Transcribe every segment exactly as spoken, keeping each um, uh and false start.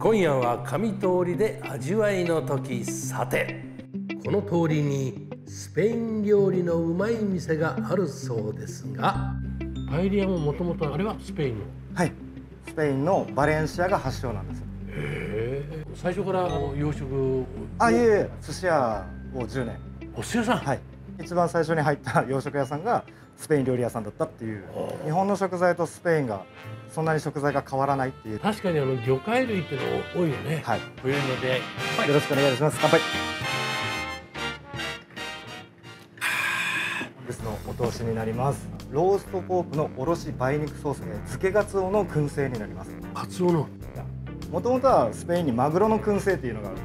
今夜は上通りで味わいの時。さてこの通りにスペイン料理のうまい店があるそうですが、パエリアももともとあれはスペインの。 はい、スペインのバレンシアが発祥なんですよ。 へえ。最初からあの洋食。 あ、いえいえ、寿司屋をじゅうねん。 お寿司屋さん。 はい。一番最初に入った洋食屋さんがスペイン料理屋さんだったっていう。日本の食材とスペインがそんなに食材が変わらないっていう。 確かにあの魚介類っていうの多いよね。 はい。 冬の出会い。はい、 よろしくお願いします。乾杯。本日のお通しになります。ローストポークのおろし梅肉ソースで漬けガツオの燻製になります。 カツオの。 もともとはスペインにマグロの燻製っていうのがあるんです。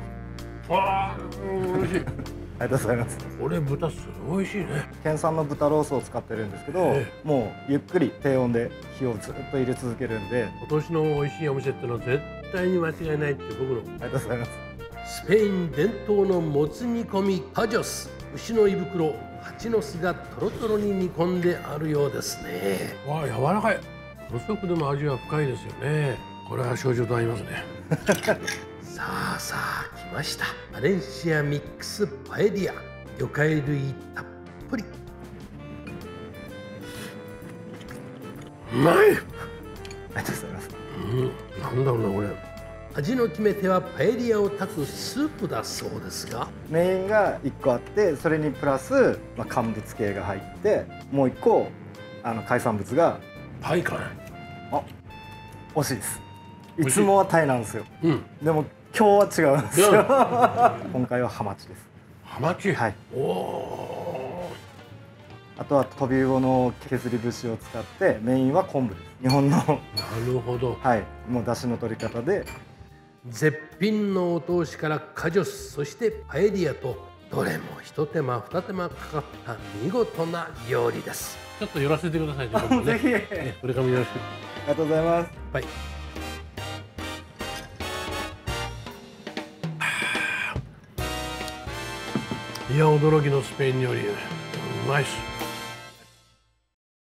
ああ、美味しい。 ありがとうございます。 これ豚すごい美味しいね。 県産の豚ロースを使ってるんですけど、ええ、もうゆっくり低温で火をずっと入れ続けるんで、 今年の美味しいお店ってのは絶対に間違いないって僕の。 ありがとうございます。 スペイン伝統のもつ煮込みパジョス、牛の胃袋、蜂の巣がトロトロに煮込んであるようですね。わあ、柔らかい。細くでも味は深いですよね。これは少女と合いますね。さあさあ来ました。バレンシアミックスパエリア、魚介類たっぷり。うまい。 ありがとうございます。 うん、なんだろうなこれ。味の決め手はパエリアを炊くスープだそうですが、 メインがいっこあって、それにプラス、まあ、乾物系が入って、もういっこあの海産物が。 タイかな。 あ、惜しいです。いつもはタイなんですよ。 うん、 でも今日は違うんですよ。今回はハマチです。 ハマチ。 はい。 おお。 あとはトビウオの削り節を使って、メインは昆布です。日本の。なるほど。 はい、もう出汁の取り方で。 絶品のお通しからカジョス、そしてパエリアと、どれも一手間二手間かかった見事な料理です。ちょっと寄らせてくださいね。 ぜひ。 これからもよろしく。 ありがとうございます。 はい。いや、驚きのスペイン料理、うまいっす。